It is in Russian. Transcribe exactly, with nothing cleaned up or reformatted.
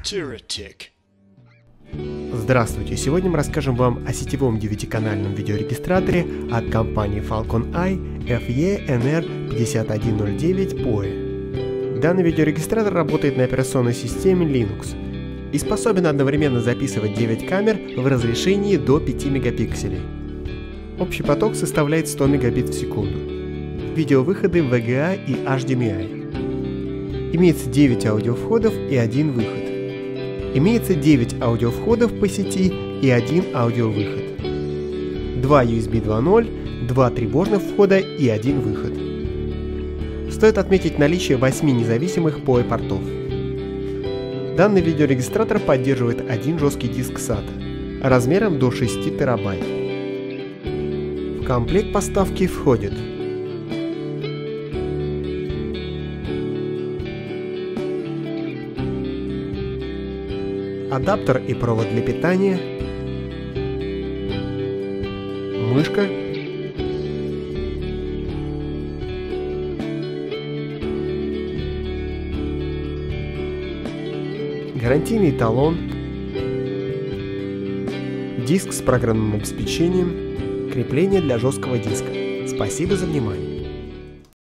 Heretic. Здравствуйте! Сегодня мы расскажем вам о сетевом девятиканальном видеорегистраторе от компании Falcon Eye эф и эн эр пять один ноль девять пое. Данный видеорегистратор работает на операционной системе Linux и способен одновременно записывать девять камер в разрешении до пяти мегапикселей. Общий поток составляет сто мегабит в секунду. Видеовыходы ви джи эй и эйч ди эм ай. Имеется девять аудиовходов и один выход. Имеется девять аудиовходов по сети и один аудиовыход. два ю эс би два ноль, два тревожных входа и один выход. Стоит отметить наличие восьми независимых пое портов. Данный видеорегистратор поддерживает один жесткий диск сата размером до шести терабайт. В комплект поставки входит адаптер и провод для питания, мышка, гарантийный талон, диск с программным обеспечением, крепление для жесткого диска. Спасибо за внимание.